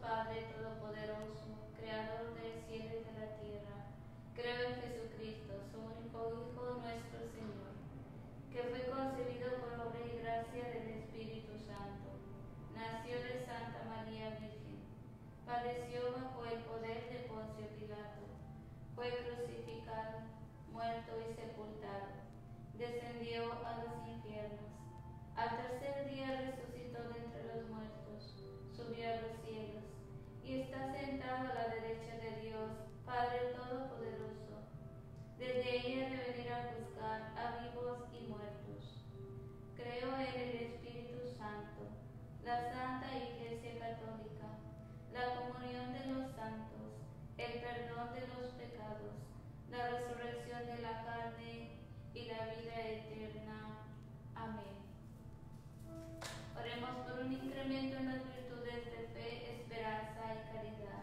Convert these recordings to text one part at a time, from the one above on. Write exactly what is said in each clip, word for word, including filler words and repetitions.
Padre Todopoderoso, Creador del cielo y de la tierra. Creo en Jesucristo, su único Hijo, nuestro Señor, que fue concebido por obra y gracia del Espíritu Santo. Nació de Santa María Virgen. Padeció bajo el poder de Poncio Pilato. Fue crucificado, muerto y sepultado. Descendió a los infiernos. Al tercer día resucitó de entre los muertos. Subió a los cielos y está sentado a la derecha de Dios, Padre Todopoderoso. Desde ahí ha de venir a juzgar a vivos y muertos. Creo en el Espíritu Santo, la Santa Iglesia Católica, la comunión de los santos, el perdón de los pecados, la resurrección de la carne y la vida eterna. Amén. Oremos por un incremento en las virtudes de fe, esperanza y caridad.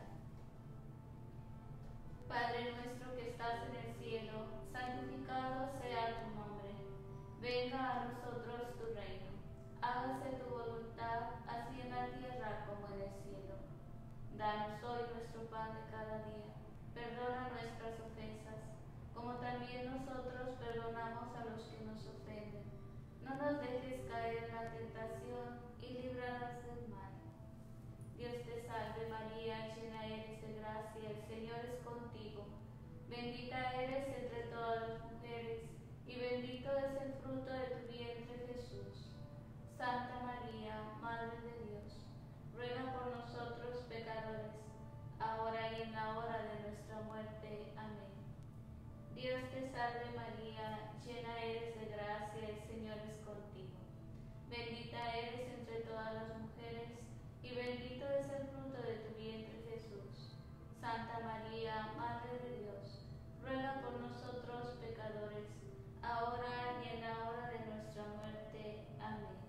Padre nuestro que estás en el cielo, santificado sea tu nombre. Venga a nosotros tu reino. Hágase tu voluntad, así en la tierra como en el cielo. Danos hoy nuestro pan de cada día. Perdona nuestras ofensas, como también nosotros perdonamos a los que nos ofenden. No nos dejes caer en la tentación y líbranos del mal. Dios te salve María, llena eres de gracia, el Señor es contigo. Bendita eres entre todas las mujeres, y bendito es el fruto de tu vientre Jesús. Santa María, Madre de Dios, ruega por nosotros pecadores, ahora y en la hora de nuestra muerte. Amén. Dios te salve María, llena eres de gracia, el Señor es contigo. Bendita eres entre todas las mujeres, y bendito es el fruto de tu vientre Jesús. Santa María, Madre de Dios, ruega por nosotros pecadores, ahora y en la hora de nuestra muerte. Amén.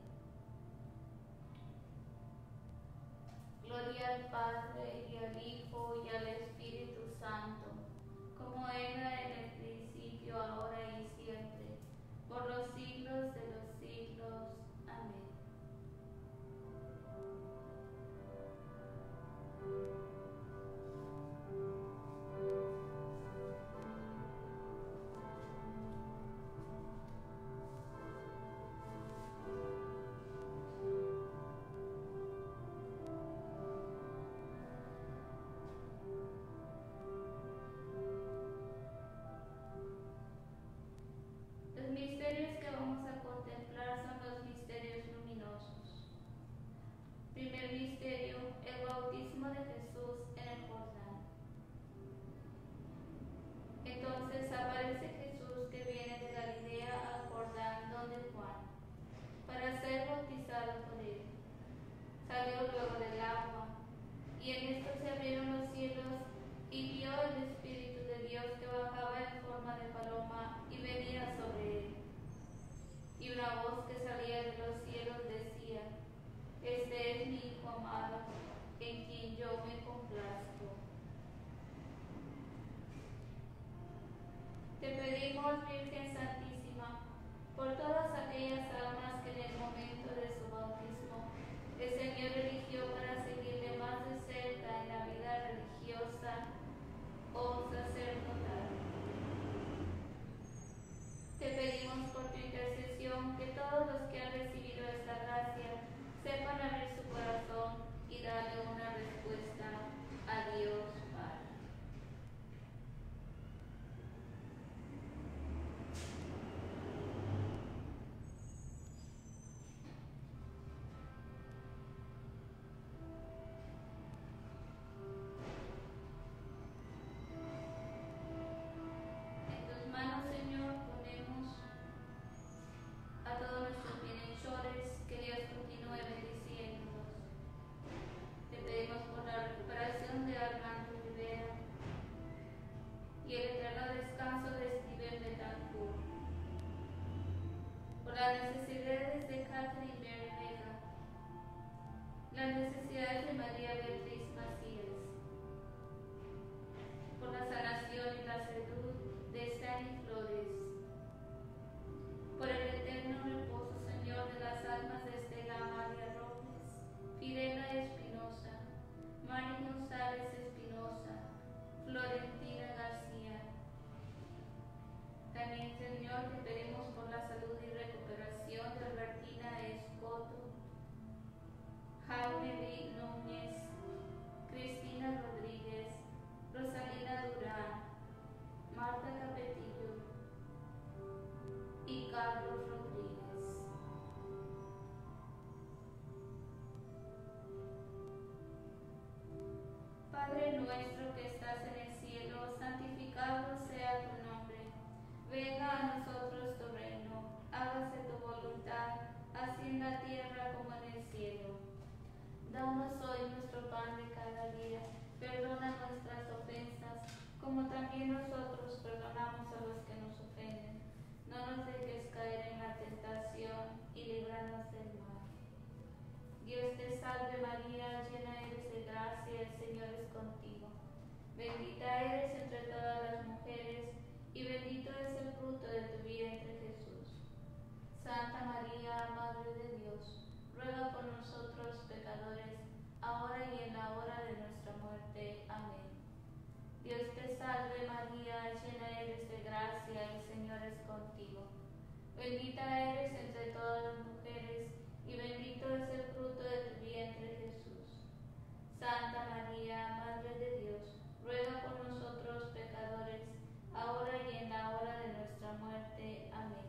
Gloria al Padre, y al Hijo, y al Espíritu Santo, como era en el principio, ahora y siempre, por los siglos de los siglos. Amén. Los misterios que vamos a contemplar son los misterios luminosos. Primer misterio, el bautismo de Jesús en el Jordán. Entonces aparece Jesús que viene de Galilea al Jordán donde Juan, para ser bautizado por él. Salió luego del agua, y en esto se abrieron los cielos, y vio el Espíritu de Dios que bajaba en forma de paloma y venía sobre él. Y una voz que salía de los cielos decía: Este es mi Hijo amado, en quien yo me complazco. Te pedimos, Virgen Santísima, por todas aquellas almas que en el momento de su bautismo el Señor eligió para seguirle más de cerca en la vida religiosa o sacerdotal. Te pedimos por tu intercesión que todos los que han recibido esta gracia sepan abrir su corazón y darle una respuesta a Dios Padre. En tus manos, Señor, ponemos a todos nuestros bienhechores, que Dios continúe bendiciéndolos. Te pedimos por la recuperación de Armando Rivera y el eterno descanso de Steven Betancourt, por las necesidades de Catherine Mary Vega, las necesidades de María Beatriz Macías, por la sanación y la salud de Stanley Flores, por el eterno reposo, Señor, de las almas de Estela Amalia Robles, Fidela Espinosa, María nuestro que estás en el cielo, santificado sea tu nombre. Venga a nosotros tu reino, hágase tu voluntad, así en la tierra como en el cielo. Danos hoy nuestro pan de cada día, perdona nuestras ofensas, como también nosotros perdonamos a los que nos ofenden. No nos dejes caer en la tentación y líbranos del mal. Dios te salve María, llena eres de gracia, el Señor es contigo. Bendita eres entre todas las mujeres, y bendito es el fruto de tu vientre Jesús. Santa María, Madre de Dios, ruega por nosotros pecadores, ahora y en la hora de nuestra muerte. Amén. Dios te salve María, llena eres de gracia, el Señor es contigo. Bendita eres entre todas las mujeres, y bendito es el fruto de tu vientre Jesús. Santa María, Madre de Dios, ruega por nosotros pecadores, ahora y en la hora de nuestra muerte. Amén.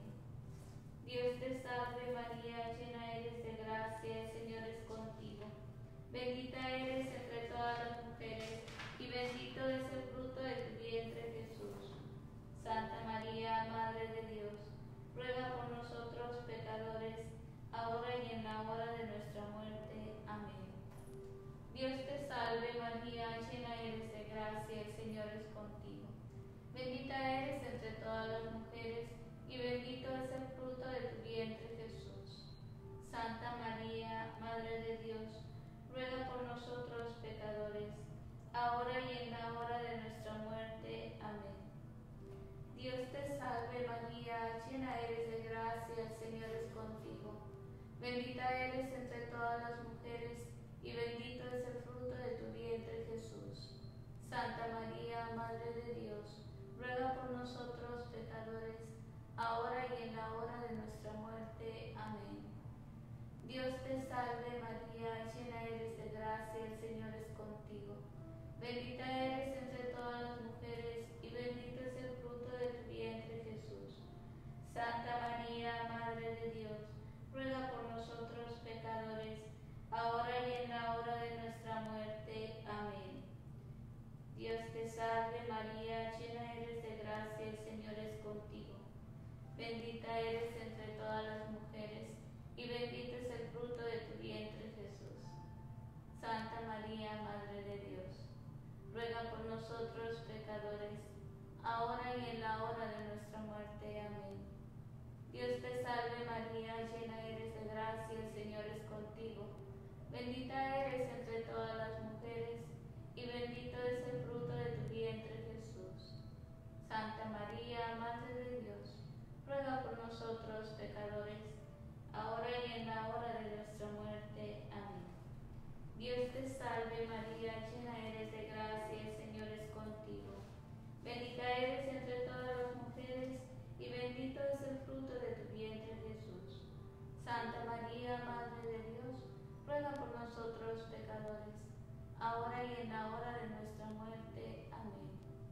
Dios te salve María, llena eres de gracia, el Señor es contigo. Bendita eres entre todas las mujeres, y bendito es el fruto de tu vientre Jesús. Santa María, Madre de Dios, ruega por nosotros pecadores, ahora y en la hora de nuestra muerte. Amén. Dios te salve María, llena eres de gracia, el Señor es contigo. Bendita eres entre todas las mujeres, y bendito es el fruto de tu vientre Jesús. Santa María, Madre de Dios, ruega por nosotros pecadores, ahora y en la hora de nuestra muerte. Amén. Dios te salve María, llena eres de gracia, el Señor es contigo. Bendita eres entre todas las mujeres, y bendito es el fruto de tu vientre Jesús. Santa María, Madre de Dios, ruega por nosotros pecadores, ahora y en la hora de nuestra muerte. Amén. Dios te salve María, llena eres de gracia, el Señor es contigo. Bendita eres entre todas las mujeres, y bendito es el fruto de tu vientre Jesús. Santa María, Madre de Dios, ruega por nosotros pecadores, ahora y en la hora de nuestra muerte. Amén. Dios te salve María, llena eres de gracia, el Señor es contigo. Bendita eres entre todas las mujeres, y bendito es el fruto de tu vientre Jesús. Santa María, Madre de Dios, ruega por nosotros pecadores, ahora y en la hora de nuestra muerte. Amén. Dios te salve María, llena eres de gracia, el Señor es contigo. Bendita eres entre todas las mujeres, y bendito es el fruto de tu vientre Jesús. Santa María, Madre de Dios, ruega por nosotros pecadores, ahora y en la hora de nuestra muerte. Amén. Dios te salve María, llena eres de gracia, el Señor es contigo. Bendita eres entre todas las mujeres, y bendito es el fruto de tu vientre Jesús. Santa María, Madre de Dios, ruega por nosotros pecadores, ahora y en la hora de nuestra muerte. Amén.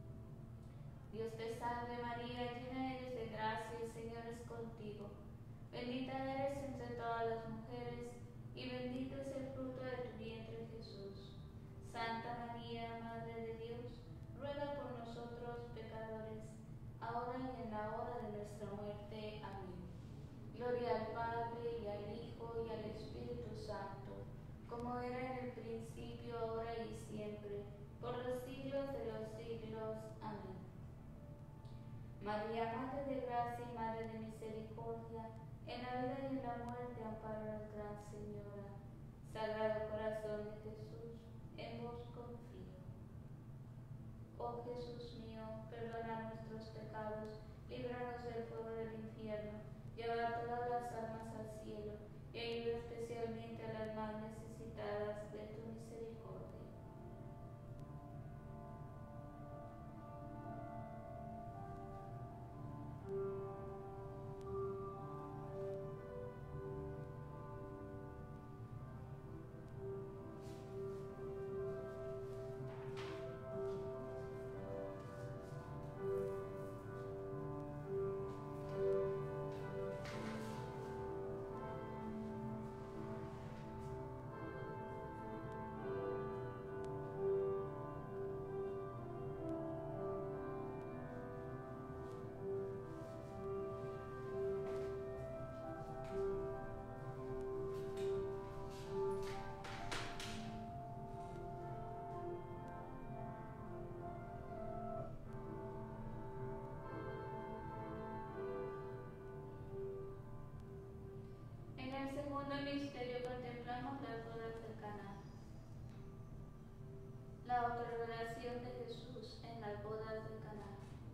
Dios te salve María, llena eres de gracia, el Señor es contigo. Bendita eres entre todas las mujeres, y bendito es el fruto de tu vientre Jesús. Santa María, Madre de Dios, ruega por nosotros pecadores, ahora y en la hora de nuestra muerte. Amén. Gloria al Padre, y al Hijo, y al Espíritu Santo, como era en el principio, ahora y siempre, por los siglos de los siglos. Amén. María, Madre de Gracia y Madre de Misericordia, en la vida y en la muerte, ampáranos, Gran Señora. Sagrado Corazón de Jesús, en vos confío. Oh Jesús mío, perdona nuestros pecados, líbranos del fuego del infierno, lleva todas las almas al cielo, y ayuda especialmente a las más necesitadas de tu misericordia. revelación de Jesús en las bodas de Caná.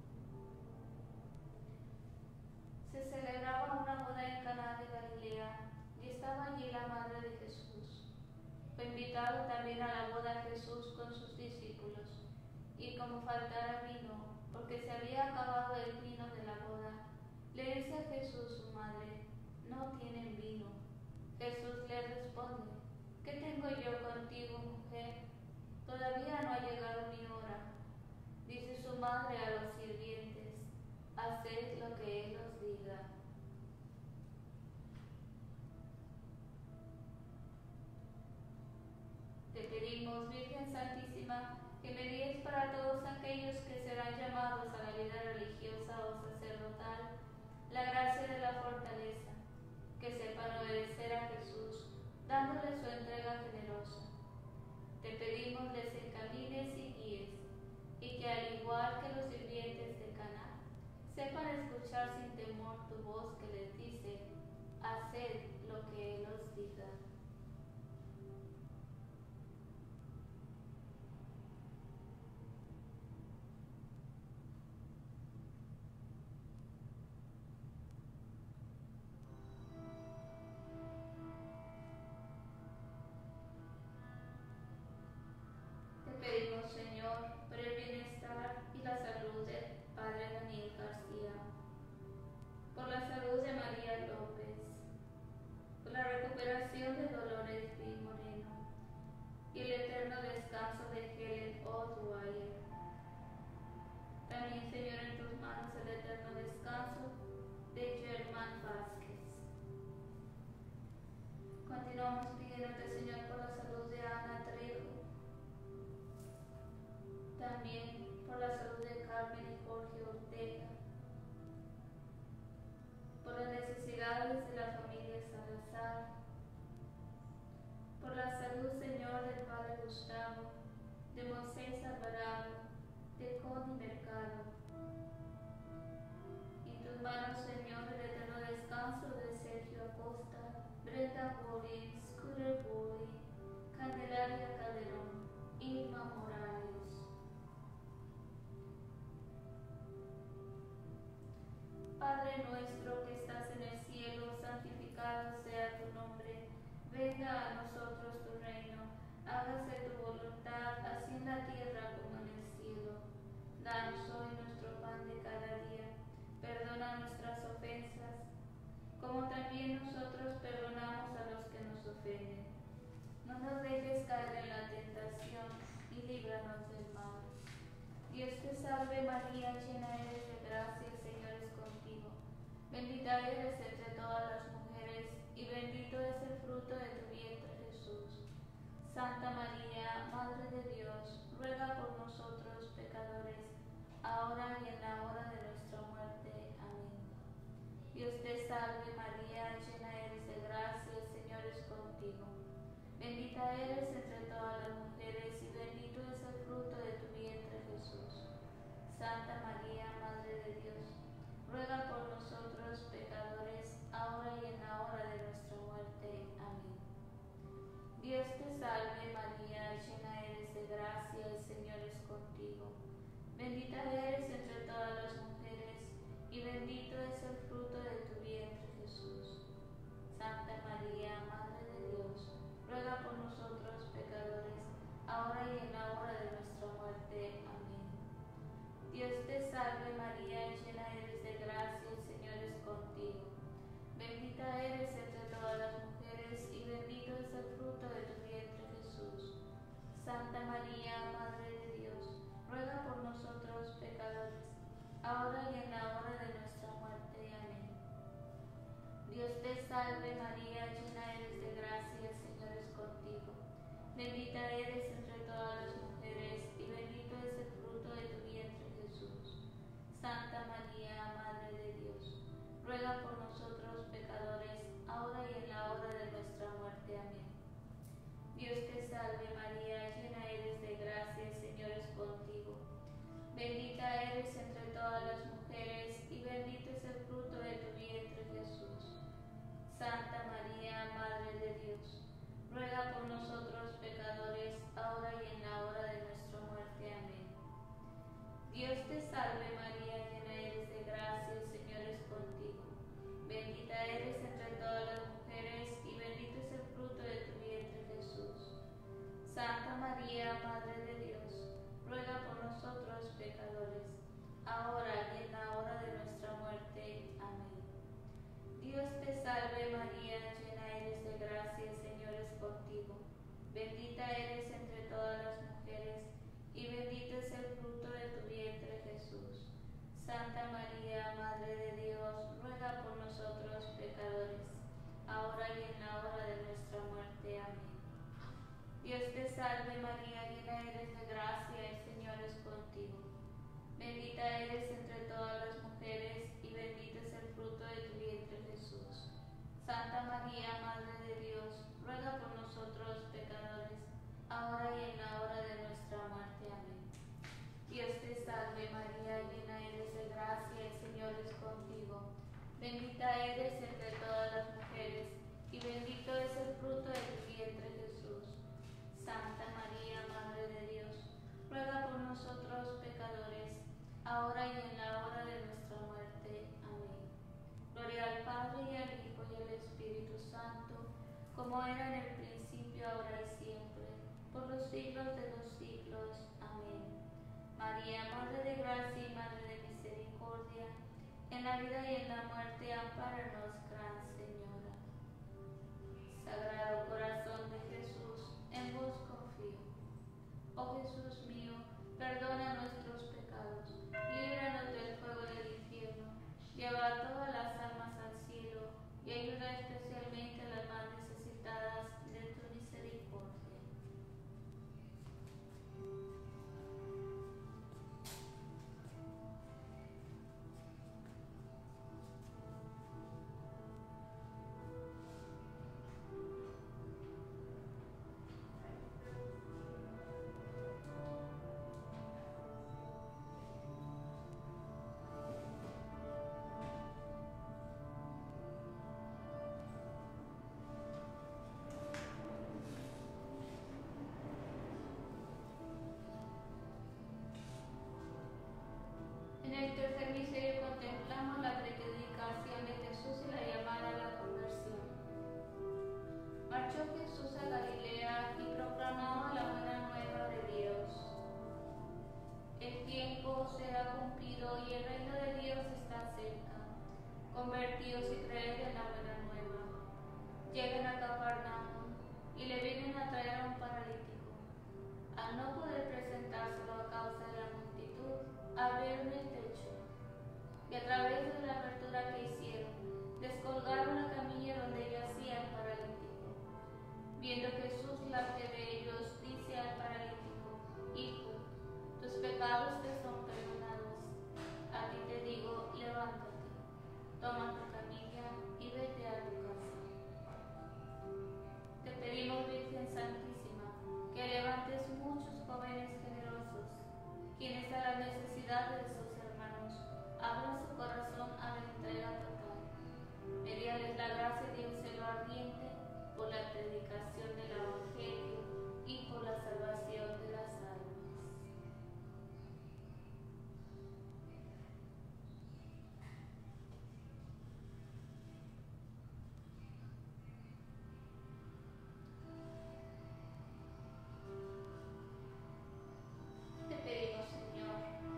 Se celebraba una boda en Caná de Galilea y estaba allí la madre de Jesús. Fue invitado también a la boda Jesús con sus discípulos, y como faltara vino, porque se había acabado el vino de la boda, le dice a Jesús su madre: no tienen vino. Jesús le responde: ¿qué tengo yo contigo, mujer? Todavía no ha llegado mi hora. Dice su madre a los sirvientes: haced lo que él os diga. Te pedimos, Virgen Santísima, que me guíes para todos aquellos que serán llamados a la vida religiosa o sacerdotal, la gracia de la fortaleza, que sepan obedecer a Jesús, dándole su entrega generosa. Te pedimos les encamines y guíes, y que al igual que los sirvientes de Caná, sepan escuchar sin temor tu voz que les dice: haced lo que él os diga. Te pedimos, Señor, por el bienestar y la salud del Padre Daniel García, por la salud de María López, por la recuperación de Dolores B. Moreno y el eterno descanso de Helen O'Dwyer. También, Señor, en tus manos el eterno descanso de Germán Vázquez. Continuamos pidiéndote, Señor, por la salud de Ana Trejo, también por la salud de Carmen y Jorge Ortega, por las necesidades de la familia Salazar, por la salud, Señor, del Padre Gustavo, de Moisés Alvarado, de Connie Mercado. Y en tus manos, Señor, el eterno descanso de Sergio Acosta, Brenda Bollin, Scooter Boy, Candelaria Calderón, Irma Morales. Padre nuestro que estás en el cielo, santificado sea tu nombre. Venga a nosotros tu reino. Hágase tu voluntad, así en la tierra como en el cielo. Danos hoy nuestro pan de cada día. Perdona nuestras ofensas, como también nosotros perdonamos a los que nos ofenden. No nos dejes caer en la tentación y líbranos del mal. Dios te salve María, llena eres de gracia, el Señor es contigo. Bendita eres entre todas las mujeres, y bendito es el fruto de tu vientre, Jesús. Santa María, Madre de Dios, ruega por nosotros pecadores, ahora y en la hora de nuestra muerte. Amén. Dios te salve María, llena eres de gracia, el Señor es contigo. Bendita eres entre todas las mujeres, y bendito es el fruto de tu vientre, Jesús. Santa María, Madre de Dios, ruega por nosotros pecadores, ahora y en la hora de nuestra muerte. Amén. Dios te salve María, llena eres de gracia, el Señor es contigo. Bendita eres entre todas las mujeres, y bendito es el fruto de tu vientre, Jesús. Santa María, Madre de Dios, ruega por nosotros pecadores, ahora y en la hora de nuestra muerte. Amén. Dios te salve María, llena eres de gracia, el Señor es contigo. Bendita eres entre todas las mujeres, y bendito es el fruto de tu vientre, Jesús. Santa María, Madre de Dios, ruega por nosotros pecadores, ahora y en la hora de nuestra muerte. Amén. Dios te salve María, llena eres de gracia, el Señor es contigo. Bendita eres entre todas las mujeres, y bendito es el fruto de tu vientre, Jesús. Santa María, Madre de Dios, ruega por nosotros pecadores, ahora y en la hora de nuestra muerte. Amén. Dios te salve María, llena eres de gracia, el Señor es contigo. Bendita eres entre todas las mujeres, y bendito es el fruto de tu vientre, Jesús. Santa María, Madre de Dios, ruega por nosotros pecadores, ahora y en la hora de nuestra muerte. María, Madre de Dios, ruega por nosotros pecadores, ahora y en la hora de nuestra muerte. Amén. Dios te salve María, llena eres de gracia, el Señor es contigo. Bendita eres entre todas las mujeres, y bendito es el fruto de tu vientre, Jesús. Santa María, Madre de Dios, ruega por nosotros pecadores, ahora y en la hora de nuestra muerte. Amén. Dios te salve María, llena eres de gracia, el Señor es contigo. Bendita eres entre todas las mujeres, y bendito es el fruto de tu vientre, Jesús. Santa María, Madre de Dios, ruega por nosotros pecadores, ahora y en la hora de nuestra muerte. Amén. Dios te salve María, llena eres de gracia, el Señor es contigo. Bendita eres entre todas las mujeres, y bendito es el fruto de tu vientre, Jesús. Santa María, Madre de Dios, ruega por nosotros pecadores, ahora y en la hora de nuestra muerte. Amén. Gloria al Padre, y al Hijo, y al Espíritu Santo, como era en el principio, ahora y siempre, por los siglos de los siglos. Amén. María, Madre de gracia y Madre de misericordia, en la vida y en la muerte, ampáranos, Gran Señora. Sagrado corazón de Jesús, en vos confío. Oh Jesús mío, perdona nuestros pecados, líbranos del fuego del infierno, lleva a todas las almas al cielo, y ayuda especialmente a las más necesitadas de tu misericordia. En el tercer misterio contemplamos la predicación de Jesús y la llamada a la conversión. Marchó Jesús a Galilea y proclamaba la buena nueva de Dios. El tiempo se ha cumplido y el reino de Dios está cerca. Convertíos y creed en la buena nueva. Llegan a Cafarnaúm y le vienen a traer a un paralítico. Al no poder presentárselo a causa de la multitud, abrieron el techo, y a través de la apertura que hicieron, descolgaron la camilla donde yacía el paralítico. Viendo Jesús la fe de ellos, dice al paralítico: Hijo, tus pecados te son perdonados. A ti te digo, levántate, toma tu camilla y vete a tu casa. Te pedimos, Virgen Santísima, que levantes muchos jóvenes generosos, quienes a la necesidad de sus hermanos abran su corazón a la entrega total. Pedíales la gracia de un celo ardiente por la predicación del Evangelio y por la salvación de las almas. Te pedimos, Señor,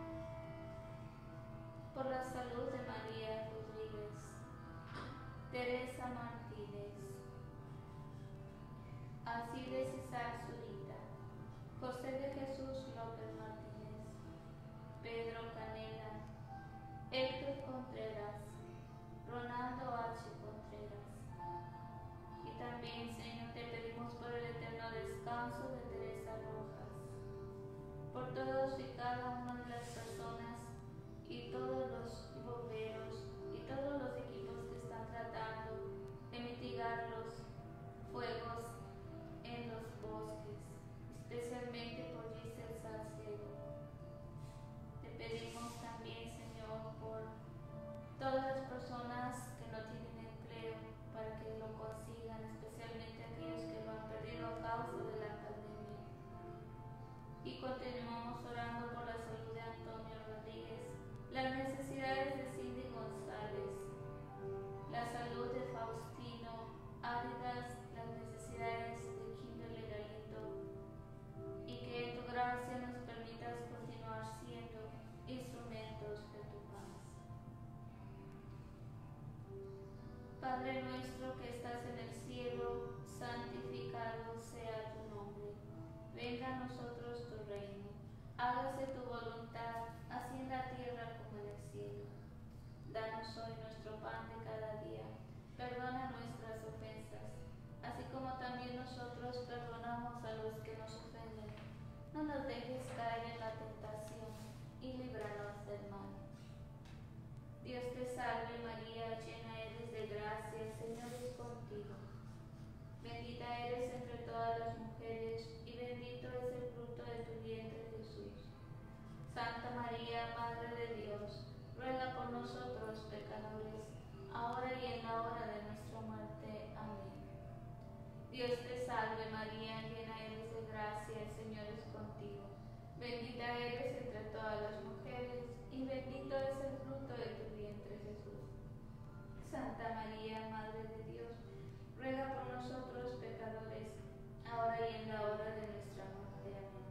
por la salud de María Rodríguez, Teresa Martínez, Alcides Isaac Zurita, José de Jesús López Martínez, Pedro Canela, Héctor Contreras, Ronaldo H. Contreras. Y también, Señor, te pedimos por el eterno descanso de Teresa Rojas, por todos y cada una de las personas y todos los bomberos y todos los equipos que están tratando de mitigar los fuegos en los bosques, especialmente por Giselle Salcedo. Te pedimos también, Señor, por todas las personas que no tienen empleo, para que lo consigan, especialmente aquellos que lo han perdido a causa de la pandemia. Y continuamos orando por la salud de Antonio Rodríguez, las necesidades de Cindy González, la salud de Faustino Áridas, las necesidades nosotros perdonamos a los que nos ofenden. No nos dejes caer en la tentación y líbranos del mal. Dios te salve María, llena eres de gracia, el Señor es contigo. Bendita eres entre todas las mujeres y bendito es el fruto de tu vientre Jesús. Santa María, Madre de Dios, ruega por nosotros pecadores, ahora y en la hora de nuestra muerte. Amén. Dios te salve María, llena eres de gracia, el Señor es contigo. Bendita eres entre todas las mujeres y bendito es el fruto de tu vientre Jesús. Santa María, Madre de Dios, ruega por nosotros pecadores, ahora y en la hora de nuestra muerte. Amén.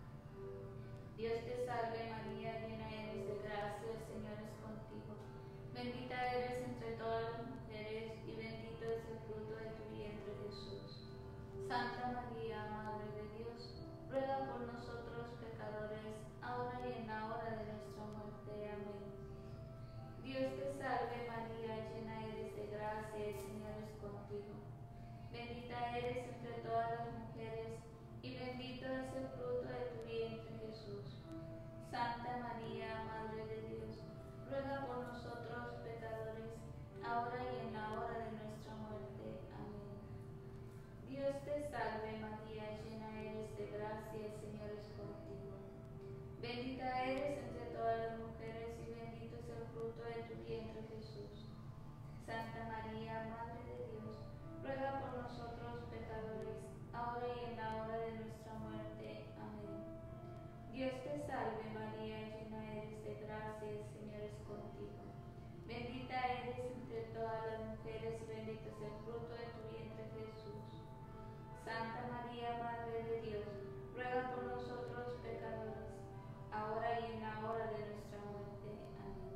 Dios te salve María, llena eres de gracia, el Señor es contigo. Bendita eres entre todas las mujeres y bendito es el fruto de tu vientre Jesús. Santa María, Madre de Dios, ruega por nosotros pecadores, ahora y en la hora de nuestra muerte. Amén. Dios te salve María, llena eres de gracia, el Señor es contigo. Bendita eres entre todas las mujeres y bendito es el fruto de tu vientre Jesús. Santa María, Madre de Dios, ruega por nosotros pecadores, ahora y en la hora de nuestra muerte. Amén. Dios te salve María, llena eres de gracia, el Señor es contigo. Bendita eres entre todas las mujeres y bendito es el fruto de tu vientre Jesús. Santa María, Madre de Dios, ruega por nosotros pecadores, ahora y en la hora de nuestra muerte. Amén. Dios te salve María, llena eres de gracia, el Señor es contigo. Bendita eres entre todas las mujeres y bendito es el fruto de tu vientre Jesús. Santa María, Madre de Dios, ruega por nosotros pecadores, ahora y en la hora de nuestra muerte. Amén.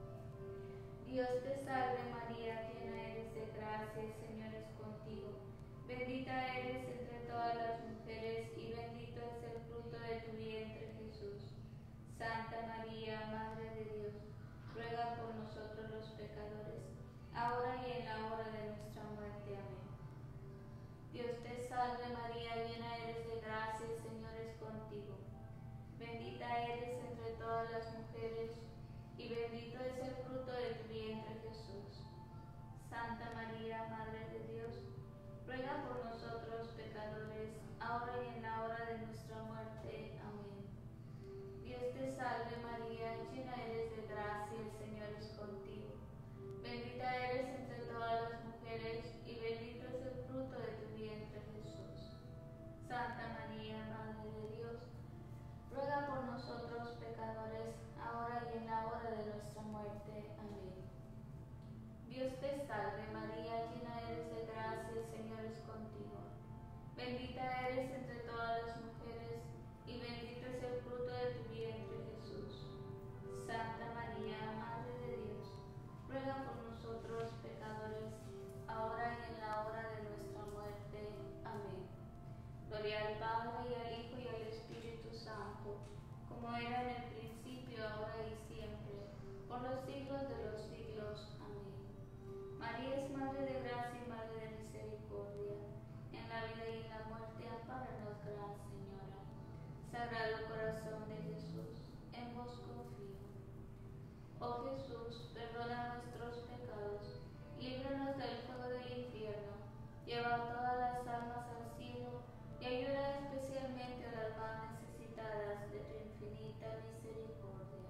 Dios te salve María, llena eres de gracia, el Señor es contigo. Bendita eres entre todas las mujeres y bendito es el fruto de tu vientre Jesús. Santa María, Madre de Dios, ruega por nosotros los pecadores, ahora y en la hora de nuestra muerte. Amén. Dios te salve María, llena eres de gracia, el Señor es contigo. Bendita eres entre todas las mujeres y bendito es el fruto de tu vientre Jesús. Santa María, Madre de Dios, ruega por nosotros pecadores, ahora y en la hora de nuestra muerte. Amén. Dios te salve María, llena eres de gracia, el Señor es contigo. Bendita eres entre todas las mujeres y bendito es el fruto de tu vientre Jesús. Santa María, Madre de Dios, ruega por nosotros pecadores, ahora y en la hora de nuestra muerte. Amén. Dios te salve María, llena eres de gracia, el Señor es contigo. Bendita eres entre todas las mujeres y bendito es el fruto de tu vientre Jesús. Santa María, Madre de Dios, ruega por nosotros pecadores, ahora y en la hora de nuestra muerte. Amén. Gloria al Padre, y al Hijo, y al Espíritu Santo, como era en el principio, ahora y siempre, por los siglos de los siglos. Amén. María es Madre de gracia y Madre de misericordia. En la vida y en la muerte, ampáranos, Gran Señora. Sagrado Corazón de Jesús, en vos confío. Oh Jesús, perdona nuestros pecados, líbranos del fuego del infierno, lleva todas las almas al cielo y ayuda especialmente a las más necesitadas de tu infinita misericordia.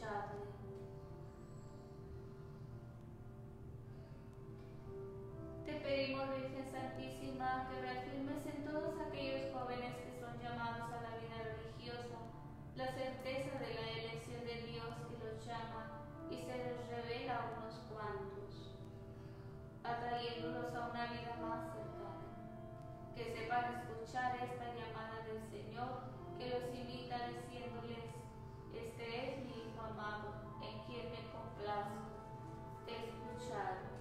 irreprochable. Te pedimos, Virgen Santísima, que reafirmes en todos aquellos jóvenes que son llamados a la vida religiosa la certeza de la elección de Dios que los llama y se les revela a unos cuantos, atrayéndolos a una vida más cercana. Que sepan escuchar esta llamada del Señor, que los invita diciéndoles: este es mi Hijo amado, en quien me complazco. Escuchad.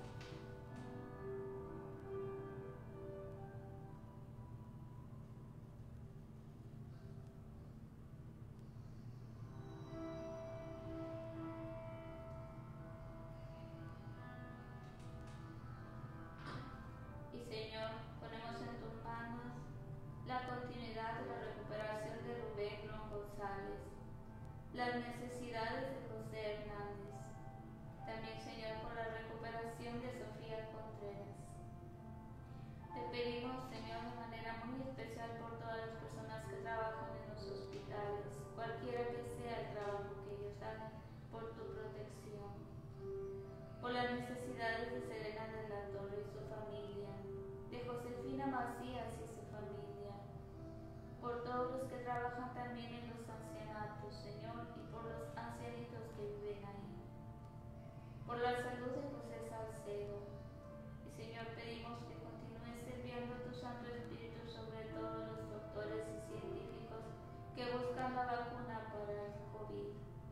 Señor, ponemos en tus manos la continuidad de la recuperación de Rubén Ron González, las necesidades de José Hernández, también, Señor, por la recuperación de Sofía Contreras. Te pedimos, Señor, de manera muy especial por todas las personas que trabajan en los hospitales, cualquiera que sea el trabajo que ellos hagan, por tu protección, por las necesidades de Serena de la Torre y su familia, de Josefina Macías y su familia, por todos los que trabajan también en los ancianatos, Señor, y por los ancianitos que viven ahí, por la salud de José Salcedo. Y, Señor, pedimos que continúes enviando tu Santo Espíritu sobre todos los doctores y científicos que buscan la vacuna para el COVID.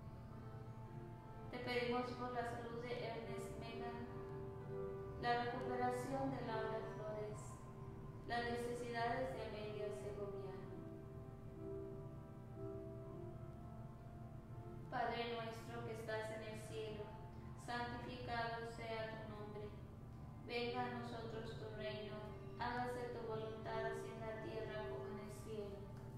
Te pedimos por la salud de Ernest Megan, la recuperación de Laura Flores, las necesidades de Amelia Segoviano. Padre nuestro que estás en el cielo, santificado sea tu nombre. Venga a nosotros tu reino, hágase tu voluntad así en la tierra como en el cielo.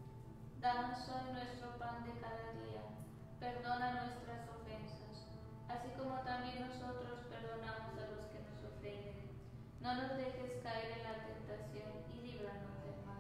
Danos hoy nuestro pan de cada día, perdona nuestras ofensas, así como también nosotros perdonamos a los que nos ofenden. No nos dejes caer en la tentación y líbranos del mal.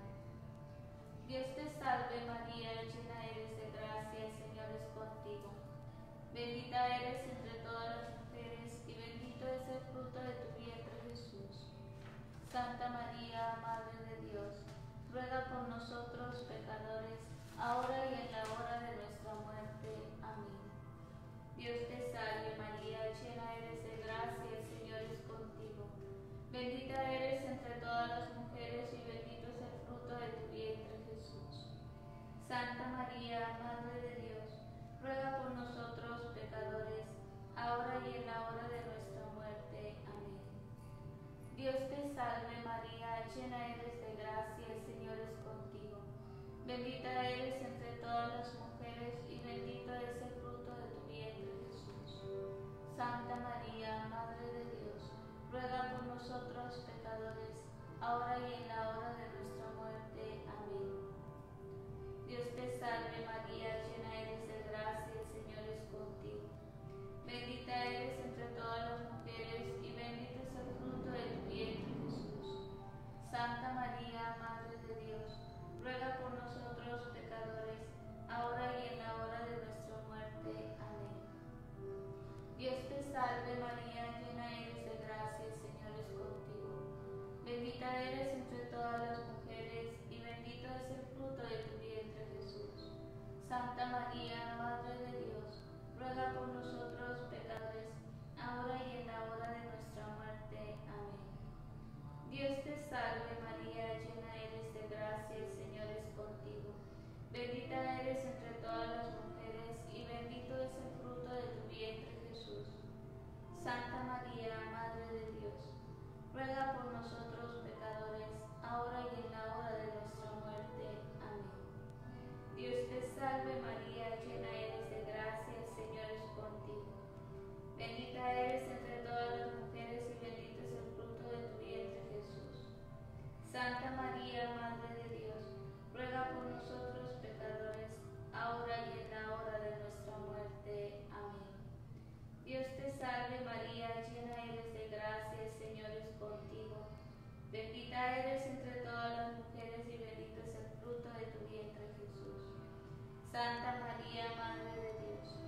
Dios te salve María, llena eres de gracia, el Señor es contigo. Bendita eres entre todas las mujeres y bendito es el fruto de tu vientre Jesús. Santa María, Madre de Dios, ruega por nosotros pecadores, ahora y en la hora de nuestra muerte. Amén. Dios te salve María, llena eres de gracia, el Señor es contigo. Bendita eres entre todas las mujeres y bendito es el fruto de tu vientre Jesús. Santa María, Madre de Dios, ruega por nosotros pecadores, ahora y en la hora de nuestra muerte. Amén. Dios te salve María, llena eres de gracia, el Señor es contigo. Bendita eres entre todas las mujeres y bendito es el fruto de tu vientre Jesús. Santa María, Madre de Dios, ruega por nosotros pecadores, ahora y en la hora de nuestra muerte. Amén. Dios te salve María, llena eres de gracia, el Señor es contigo. Bendita eres entre todas las mujeres y bendito es el fruto de tu vientre Jesús. Santa María, Madre de Dios, ruega por nosotros pecadores, ahora y en la hora de nuestra muerte. Amén. Dios te salve María, llena eres de gracia, el Señor es contigo. Bendita eres entre todas las mujeres y bendito es el fruto de tu vientre Jesús. Santa María, Madre de Dios, ruega por nosotros pecadores, ahora y en la hora de nuestra muerte. Amén. Dios te salve María, llena eres de gracia, el Señor es contigo. Bendita eres entre todas las mujeres y bendito es el fruto de tu vientre Jesús. Santa María, Madre de Dios, ruega por nosotros pecadores, ahora y en la hora de nuestra muerte. Amén. Dios te salve María, llena eres de gracia, el Señor es contigo. Bendita eres entre todas las mujeres y bendito es el fruto de tu vientre Jesús. Santa María, Madre de Dios, ruega por nosotros pecadores, ahora y en la hora de nuestra muerte. Amén. Dios te salve María, llena eres de gracia, el Señor es contigo. Bendita eres entre todas las mujeres y bendito es el fruto de tu vientre Jesús. Santa María, Madre de Dios, ruega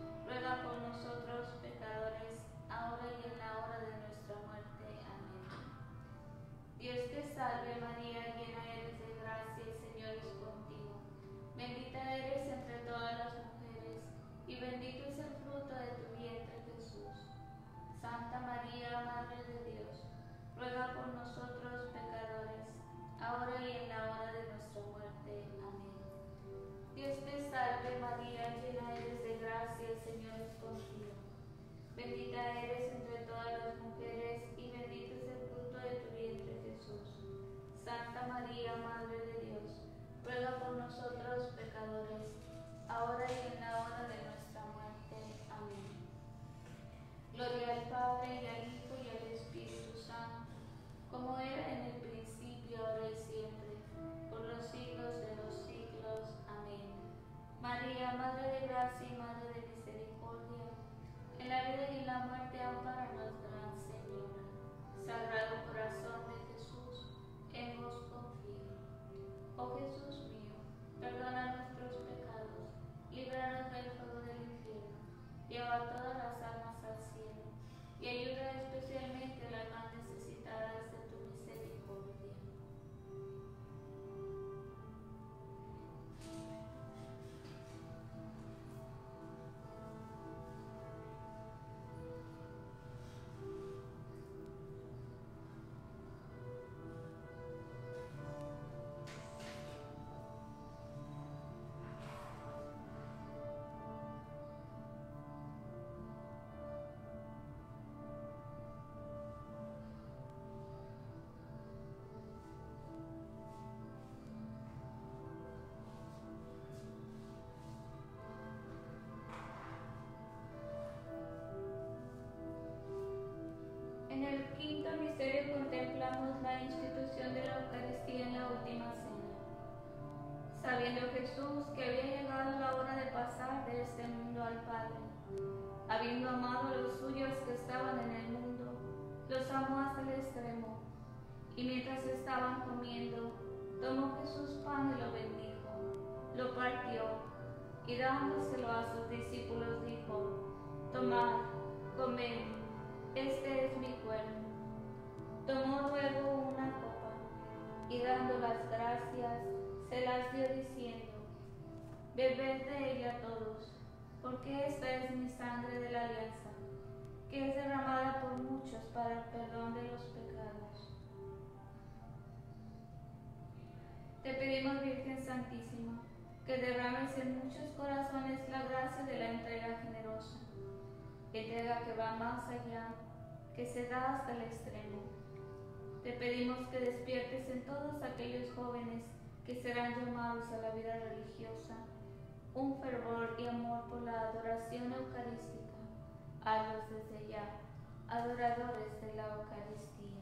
ruega por nosotros pecadores, ahora y en la hora de nuestra muerte. Amén. Dios te salve María, llena eres de gracia, el Señor es contigo. Bendita eres entre todas las mujeres, y bendito es el fruto de tu vientre, Jesús. Santa María, Madre de Dios, ruega por nosotros pecadores, ahora y en la hora de nuestra muerte. Amén. Dios te salve María, llena eres de gracia, el Señor es contigo. Bendita eres entre todas las mujeres, y bendito es el fruto de tu vientre, Jesús. Santa María, Madre de Dios, ruega por nosotros pecadores, ahora y en la hora de nuestra muerte. Amén. Gloria al Padre, y al Hijo, y al Espíritu Santo, como era en el principio, ahora y siempre, por los siglos de los siglos. Amén. María, Madre de Gracia y Madre de Misericordia, en la vida y en la muerte, ampáranos, Gran Señora. Sagrado Corazón de Jesús, en vos confío. Oh Jesús mío, perdona nuestros pecados, líbranos del fuego del infierno, lleva todas las almas al cielo, y ayuda especialmente a las más necesitadas de tu misericordia. En el quinto misterio contemplamos la institución de la Eucaristía en la última cena. Sabiendo Jesús que había llegado la hora de pasar de este mundo al Padre, habiendo amado a los suyos que estaban en el mundo, los amó hasta el extremo. Y mientras estaban comiendo, tomó Jesús pan y lo bendijo, lo partió, y dándoselo a sus discípulos dijo: Tomad, comed, este es mi cuerpo. Tomó luego una copa, y dando las gracias, se las dio diciendo: Bebed de ella todos, porque esta es mi sangre de la alianza, que es derramada por muchos para el perdón de los pecados. Te pedimos, Virgen Santísima, que derrames en muchos corazones la gracia de la entrega generosa, entrega que va más allá, que se da hasta el extremo. Te pedimos que despiertes en todos aquellos jóvenes que serán llamados a la vida religiosa un fervor y amor por la adoración eucarística. Hazlos desde ya adoradores de la Eucaristía.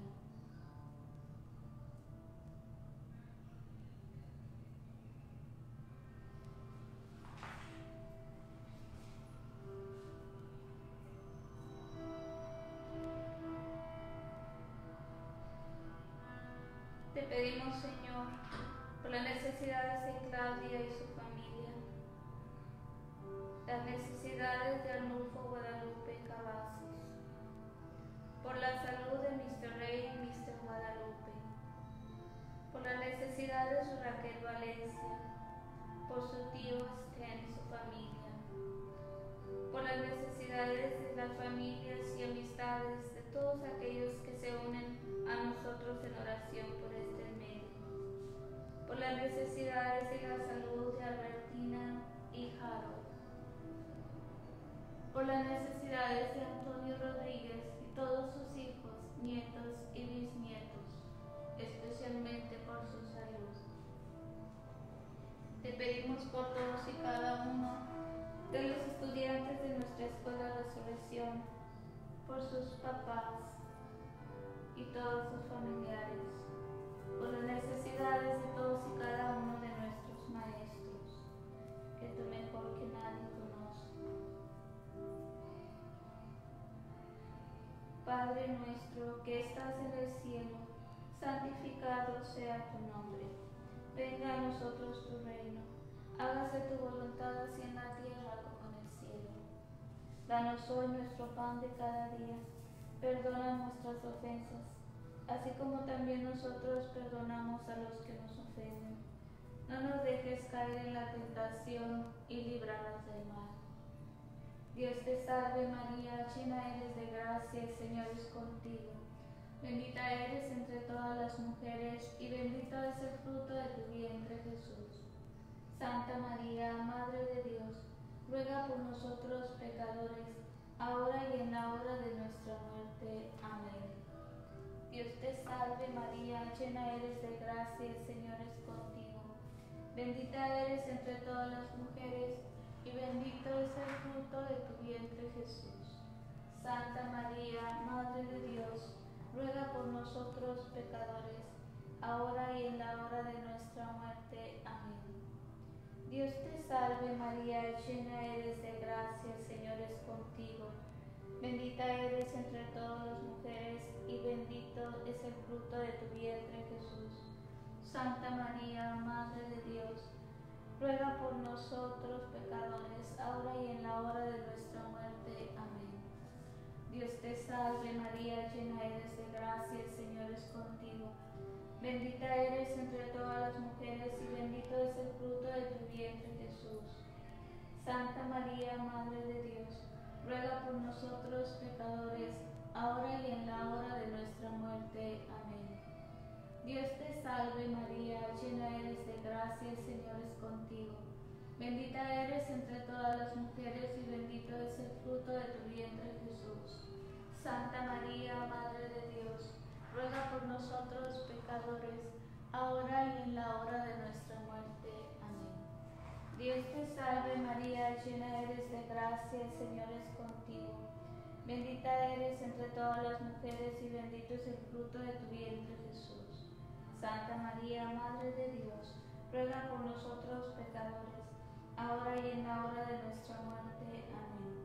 Te pedimos, Señor, por las necesidades de Claudia y su familia, las necesidades de Arnulfo Guadalupe Cavazos, por la salud de mister Rey y mister Guadalupe, por las necesidades de Raquel Valencia, por su tío Estén y su familia, por las necesidades de las familias y amistades de todos aquellos que se unen a nosotros en oración por este medio, por las necesidades de la salud de Albertina y Harold, por las necesidades de Antonio Rodríguez y todos sus hijos, nietos y bisnietos, especialmente por su salud. Te pedimos por todos y cada uno de los estudiantes de nuestra Escuela Resurrección, por sus papás y todos sus familiares, por las necesidades de todos y cada uno de nuestros maestros, que tú mejor que nadie conoces. Padre nuestro que estás en el cielo, santificado sea tu nombre. Venga a nosotros tu reino. Hágase tu voluntad así en la tierra como en el cielo. Danos hoy nuestro pan de cada día. Perdona nuestras ofensas, así como también nosotros perdonamos a los que nos ofenden. No nos dejes caer en la tentación y líbranos del mal. Dios te salve María, llena eres de gracia, el Señor es contigo. Bendita eres entre todas las mujeres y bendito es el fruto de tu vientre Jesús. Santa María, Madre de Dios, ruega por nosotros pecadores, ahora y en la hora de nuestra muerte. Amén. Dios te salve María, llena eres de gracia, el Señor es contigo. Bendita eres entre todas las mujeres y bendito es el fruto de tu vientre Jesús. Santa María, Madre de Dios, ruega por nosotros pecadores, ahora y en la hora de nuestra muerte. Amén. Dios te salve María, llena eres de gracia, el Señor es contigo. Bendita eres entre todas las mujeres y bendito es el fruto de tu vientre Jesús. Santa María, Madre de Dios, ruega por nosotros pecadores, ahora y en la hora de nuestra muerte. Amén. Dios te salve María, llena eres de gracia, el Señor es contigo. Bendita eres entre todas las mujeres y bendito es el fruto de tu vientre Jesús. Santa María, Madre de Dios, ruega por nosotros pecadores, ahora y en la hora de nuestra muerte. Amén. Dios te salve María, llena eres de gracia, el Señor es contigo. Bendita eres entre todas las mujeres y bendito es el fruto de tu vientre Jesús. Santa María, Madre de Dios, ruega por nosotros pecadores, ahora y en la hora de nuestra muerte. Amén. Dios te salve María, llena eres de gracia, el Señor es contigo. Bendita eres entre todas las mujeres y bendito es el fruto de tu vientre Jesús. Santa María, Madre de Dios, ruega por nosotros pecadores, ahora y en la hora de nuestra muerte. Amén.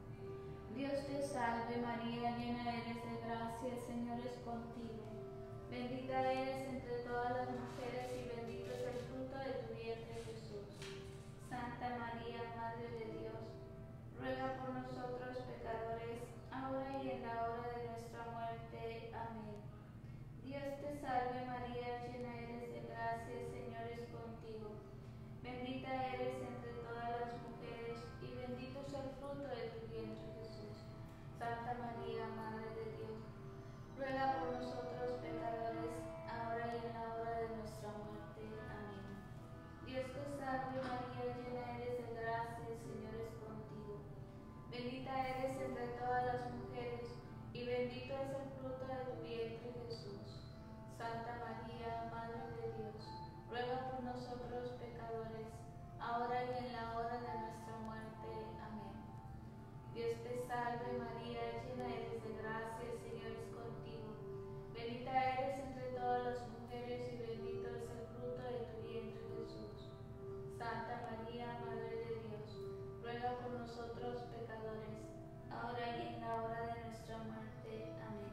Dios te salve María, llena eres de gracia, el Señor es contigo. Bendita eres entre todas las mujeres y bendito es el fruto de tu vientre Jesús. Santa María, Madre de Dios, ruega por nosotros pecadores, ahora y en la hora de nuestra muerte. Amén. Dios te salve María, llena eres de gracia, el Señor es contigo. Bendita eres entre todas las mujeres y bendito es el fruto de tu vientre Jesús. Santa María, Madre de Dios, ruega por nosotros pecadores, ahora y en la hora de nuestra muerte. Amén. Dios te salve María, llena eres de gracia, el Señor es contigo. Bendita eres entre todas las mujeres y bendito es el fruto de tu vientre Jesús. Santa María, Madre de Dios, ruega por nosotros pecadores, ahora y en la hora de nuestra muerte. Amén. Dios te salve María, llena eres de gracia, el Señor es contigo. Bendita eres entre todas las mujeres y bendito es el fruto de tu vientre Jesús. Santa María, Madre de Dios, ruega por nosotros pecadores, ahora y en la hora de nuestra muerte. Amén.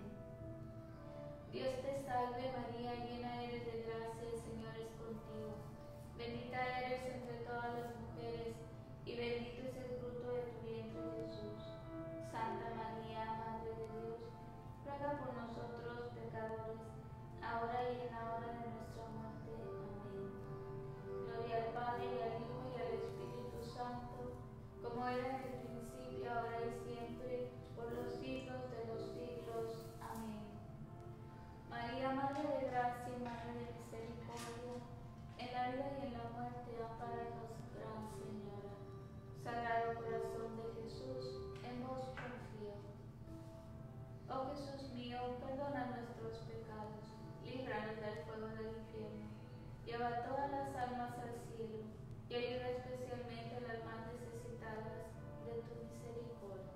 Dios te salve María, llena eres de gracia, el Señor es contigo. Bendita eres entre todas las mujeres y bendito es el fruto de tu vientre Jesús. Santa María, Madre de Dios, ruega por nosotros pecadores, ahora y en la hora de nuestra muerte. Amén. Gloria al Padre, y al Hijo, y al Espíritu Santo, como era en el principio, ahora y siempre, por los siglos de los siglos. Amén. María, Madre de Gracia y Madre de Misericordia, en la vida y en la muerte, ampáranos, Gran Señora. Sagrado Corazón de Jesús, en vos confío. Oh Jesús mío, perdona nuestros pecados, líbranos del fuego del infierno, lleva todas las almas al cielo y ayuda especialmente a las más necesitadas de tu misericordia.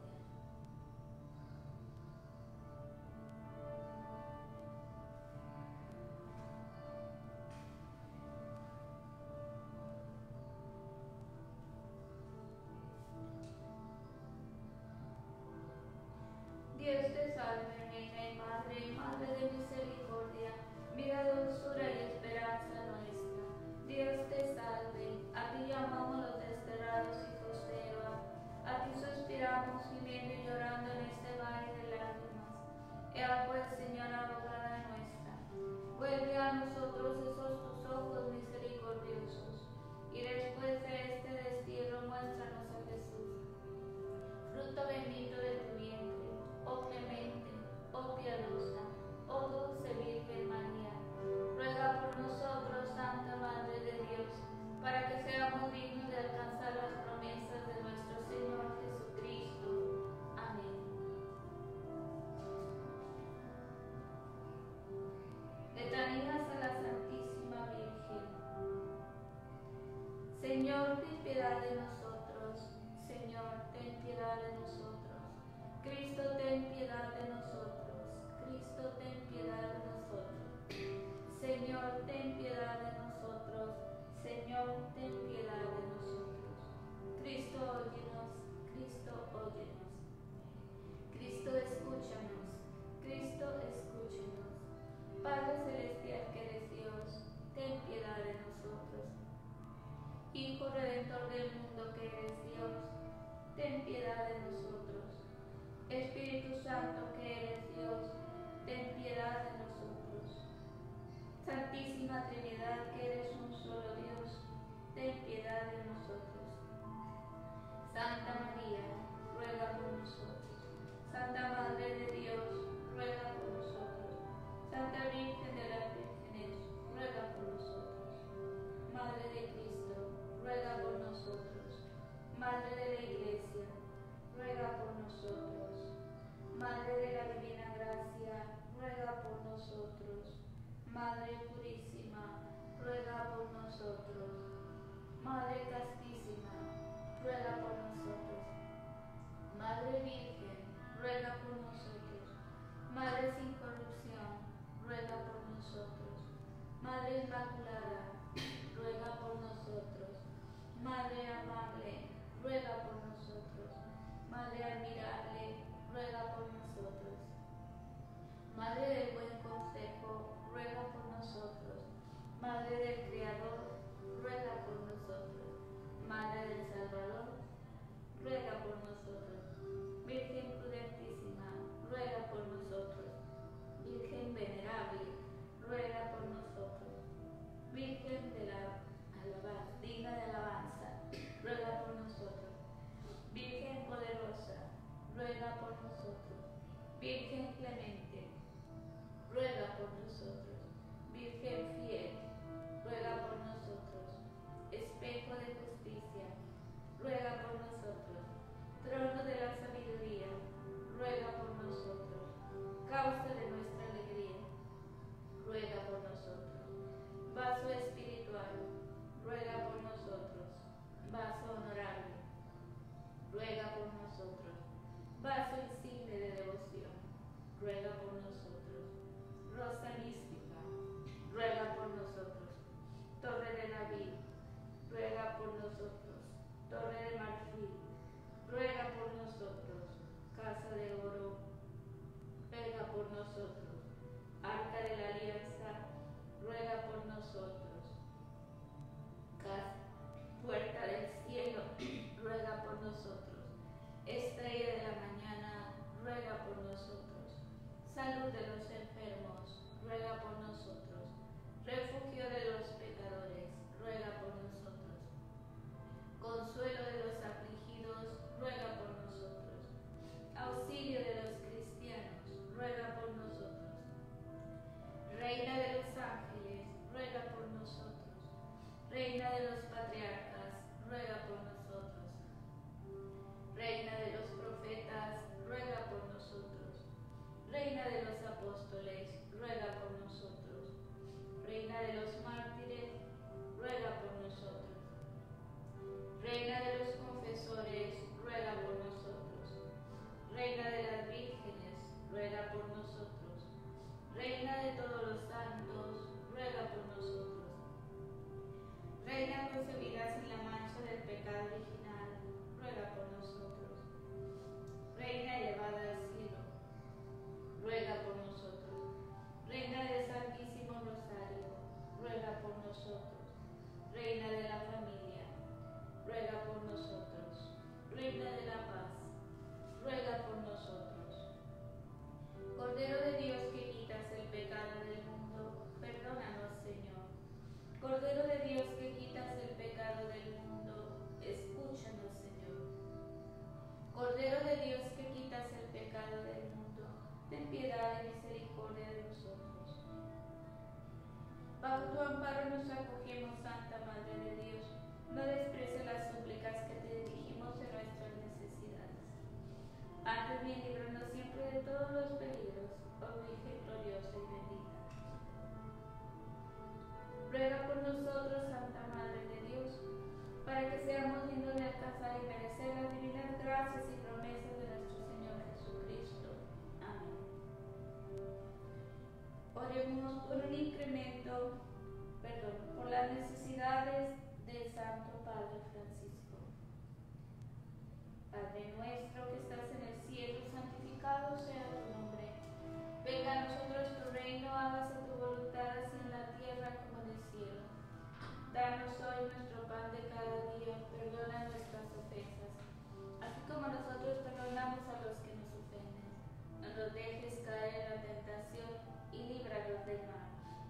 Dios te salve, Reina y Madre, Madre de misericordia, vida, dulzura y esperanza nuestra. Dios te salve, a ti llamamos los desterrados hijos de Eva, a ti suspiramos gimiendo Señor, ten piedad de nosotros. Señor, ten piedad de nosotros. Cristo, ten piedad de nosotros. Cristo, ten piedad de nosotros. Señor, ten piedad de nosotros. Señor, ten piedad de nosotros. Cristo, óyenos. Cristo, óyenos. Cristo, escúchanos. Cristo, escúchanos. Padre celestial que eres Dios, ten piedad de nosotros. Hijo Redentor del mundo que eres Dios, ten piedad de nosotros. Espíritu Santo que eres Dios, ten piedad de nosotros. Santísima Trinidad que eres un solo Dios, ten piedad de nosotros. Santa María, ruega por nosotros. Santa Madre de Dios, ruega por nosotros. Santa Virgen de las Vírgenes, ruega por nosotros. Madre de Cristo, ruega por nosotros. Madre de la Iglesia, ruega por nosotros. Madre de la Divina Gracia, ruega por nosotros. Madre Purísima, ruega por nosotros. Madre Castísima, ruega por nosotros. Madre Virgen, ruega por nosotros. Madre sin corrupción, ruega por nosotros. Madre Inmaculada, ruega por nosotros. Madre amable, ruega por nosotros. Madre admirable, ruega por nosotros. Madre del buen consejo, ruega por nosotros. Madre del Creador, ruega por nosotros. Madre del Salvador, ruega por nosotros. Virgen prudentísima, ruega por nosotros. Virgen venerable, ruega por nosotros. Virgen de la alabanza, digna de alabanza, ruega por nosotros. Virgen poderosa, ruega por nosotros. Virgen clemente, ruega por nosotros. Virgen fiel, ruega por nosotros. Espejo de justicia, ruega por nosotros. Trono de la sabiduría, ruega por nosotros. Causa de nuestra alegría, ruega por nosotros. Vaso espiritual, ruega por nosotros. Vaso honorable, ruega por nosotros. Vaso insigne de devoción, ruega por nosotros. Rosa mística, ruega por nosotros. Torre de David, ruega por nosotros. Torre de marfil, ruega por nosotros. Casa de oro, ruega por nosotros. Arca de la alianza, ruega por nosotros. Casa, puerta del cielo, ruega por nosotros. Estrella de la mañana, ruega por nosotros. Salud de los enfermos, ruega por nosotros. Refugio de los pecadores, ruega por nosotros. Consuelo de los afligidos, ruega por nosotros. Auxilio de los cristianos, ruega por nosotros. Reina de los ángeles, ruega por nosotros. Reina de los patriarcas, ruega por nosotros. Reina de los profetas, ruega por nosotros. Reina de los apóstoles, ruega por nosotros. Reina de los mártires, ruega por nosotros. Reina de los confesores, ruega por nosotros. Reina de las vírgenes, ruega por nosotros. Reina de todos los santos, ruega por nosotros. Reina concebida sin la mancha del pecado original, ruega por nosotros. Reina elevada al cielo, ruega por nosotros. Reina del Santísimo Rosario, ruega por nosotros. Reina de la familia, ruega por nosotros. Reina de la paz, ruega por nosotros. Cordero de Dios que quitas el pecado del mundo, perdónanos, Señor. Cordero de Dios que quitas el pecado del mundo, escúchanos, Señor. Cordero de Dios que quitas el pecado del mundo, ten piedad y misericordia de nosotros. Bajo tu amparo nos acogemos, Santa Madre de Dios. No desprecies las súplicas que te dirigimos en nuestras necesidades. Antes bien, líbranos siempre de todos los peligros, oh Virgen gloriosa y bendita. Ruega por nosotros, Santa Madre de Dios, para y merecer las divinas gracias y promesas de nuestro Señor Jesucristo. Amén. Oremos por un incremento, perdón, por las necesidades del Santo Padre Francisco. Padre nuestro que estás en el cielo, santificado sea tu nombre. Venga a nosotros tu reino, hágase tu voluntad así en la tierra como en el cielo. Danos hoy nuestro pan de cada día, perdona nuestras ofensas, así como nosotros perdonamos a los que nos ofenden. No nos dejes caer en la tentación y líbranos del mal.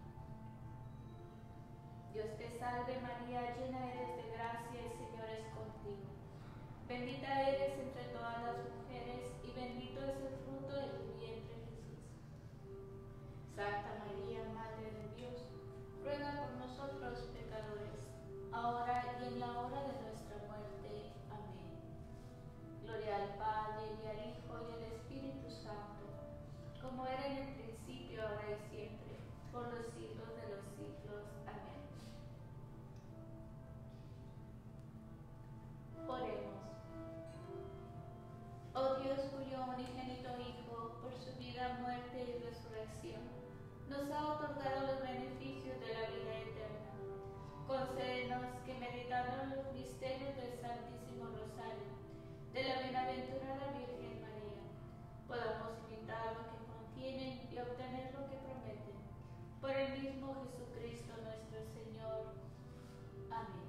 Dios te salve María, llena eres de gracia, el Señor es contigo. Bendita eres entre todas las mujeres y bendito es el fruto de tu vientre Jesús. Santa María, Madre de Dios, ruega por nosotros pecadores, ahora y en la hora de nuestra muerte. Amén. Gloria al Padre, y al Hijo, y al Espíritu Santo, como era en el principio, ahora y siempre, por los siglos de los siglos. Amén. Oremos. Oh Dios, cuyo unigénito Hijo, por su vida, muerte y resurrección, nos ha otorgado los beneficios de la vida eterna. Concédenos que, meditando los misterios del Santísimo Rosario, de la Bienaventurada Virgen María, podamos imitar lo que contienen y obtener lo que prometen. Por el mismo Jesucristo nuestro Señor. Amén.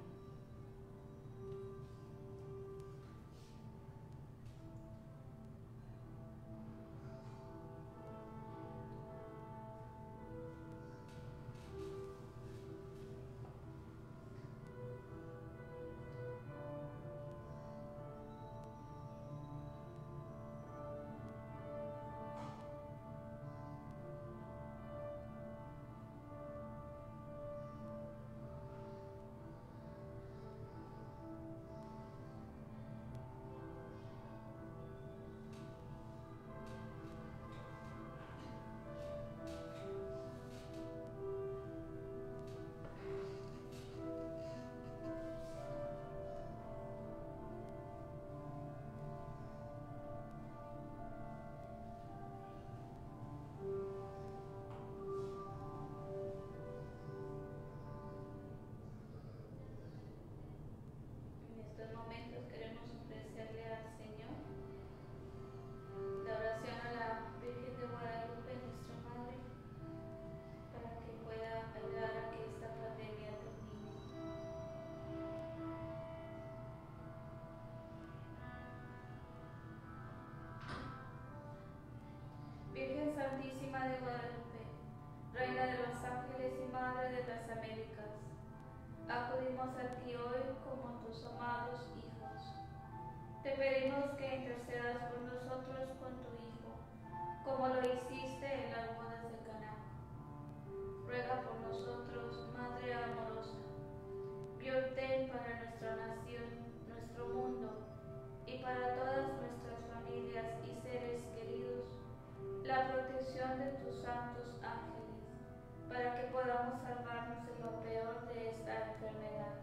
Santísima de Guadalupe, Reina de los ángeles y Madre de las Américas, acudimos a ti hoy como tus amados hijos. Te pedimos que intercedas por nosotros con tu Hijo, como lo hiciste en las bodas de Caná. Ruega por nosotros, Madre amorosa, y obtén para nuestra nación, nuestro mundo, y para todas nuestras familias y seres queridos, la protección de tus santos ángeles, para que podamos salvarnos de lo peor de esta enfermedad.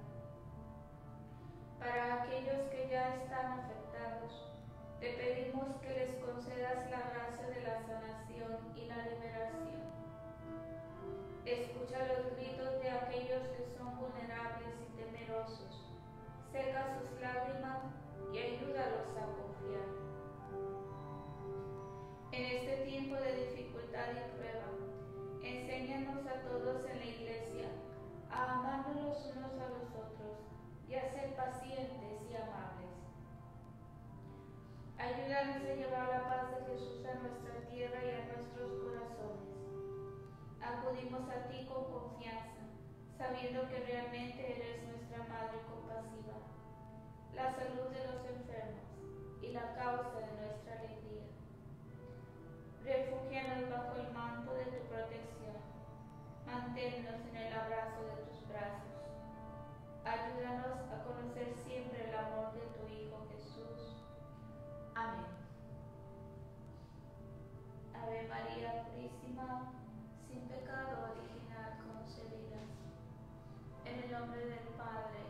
Para aquellos que ya están afectados, te pedimos que les concedas la gracia de la sanación y la liberación. Escucha los gritos de aquellos que son vulnerables y temerosos, seca sus lágrimas y ayúdalos a confiar. En este tiempo de dificultad y prueba, enséñanos a todos en la Iglesia a amarnos los unos a los otros y a ser pacientes y amables. Ayúdanos a llevar la paz de Jesús a nuestra tierra y a nuestros corazones. Acudimos a ti con confianza, sabiendo que realmente eres nuestra Madre compasiva, la salud de los enfermos y la causa de nuestra alegría. Refúgianos bajo el manto de tu protección. Manténnos en el abrazo de tus brazos. Ayúdanos a conocer siempre el amor de tu Hijo Jesús. Amén. Ave María Purísima, sin pecado original concebida. En el nombre del Padre,